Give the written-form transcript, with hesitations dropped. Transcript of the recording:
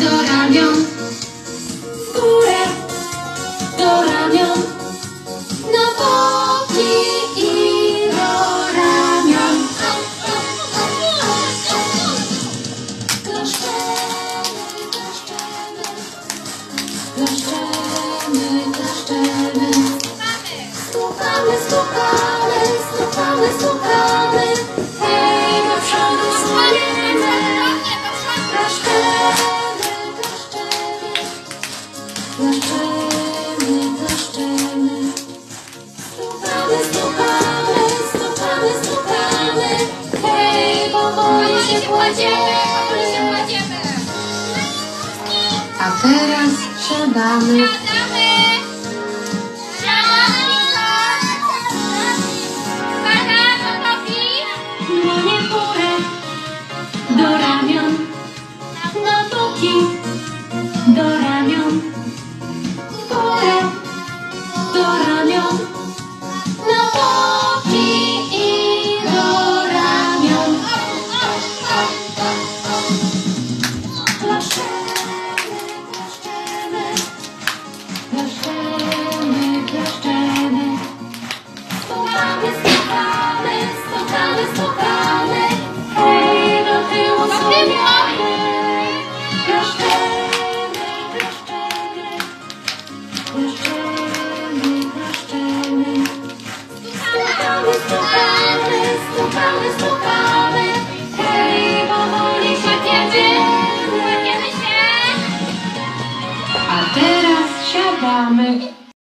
do ramion, w górę, do ramion, na boki i do ramion. Klaszczemy, klaszczemy, stukamy, stukamy, stukamy, stukamy, hej, do przodu słoniemy. Klaszczemy, klaszczemy, klaszczemy, klaszczemy, stukamy, stukamy, stukamy, stukamy, hej, powoli się kładziemy. A teraz siadamy. Dłonie w górę, do ramion, na boki, do ramion, w górę, do ramion, na boki i do ramion. Klaszczemy, klaszczemy, stukamy, stukamy, stukamy, stukamy, hej, do tyłu słoniemy. Klaszczemy, klaszczemy, klaszczemy, klaszczemy, stukamy, stukamy, stukamy, stukamy, hej, powoli się kładziemy. A teraz siadamy.